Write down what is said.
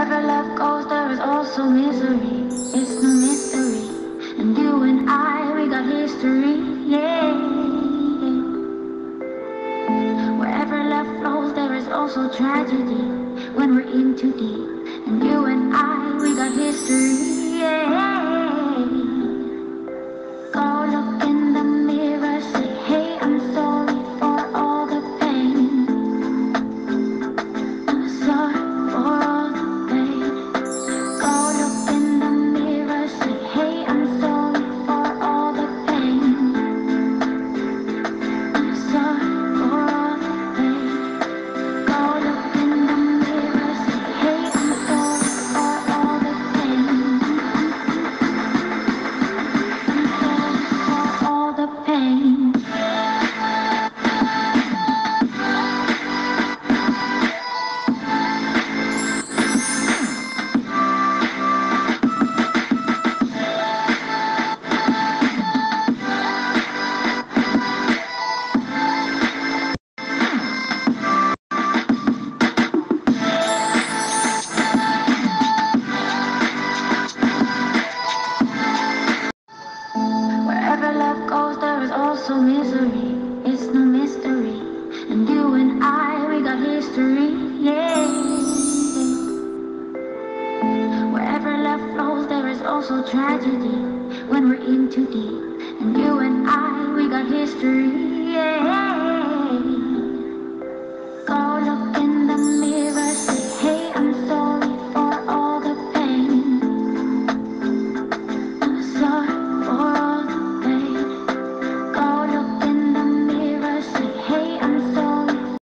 Wherever love goes, there is also misery. It's no mystery. And you and I, we got history. Yeah. Wherever love flows, there is also tragedy. When we're in too deep. And you and I, we got history. Yeah. Go look in the mirror, say, hey, I'm sorry for all the pain. I'm sorry for all the pain. Go look in the mirror, say, hey, I'm sorry for all the pain. I'm sorry for all the pain. Go look in the mirror, say, hey, I'm sorry for all the pain. I'm sorry for all the pain. Wherever love goes, there is also misery. It's no mystery. And you and I, we got history. Yeah. Wherever love flows, there is also tragedy. When we're in too deep. And you and I, we got history. Yeah.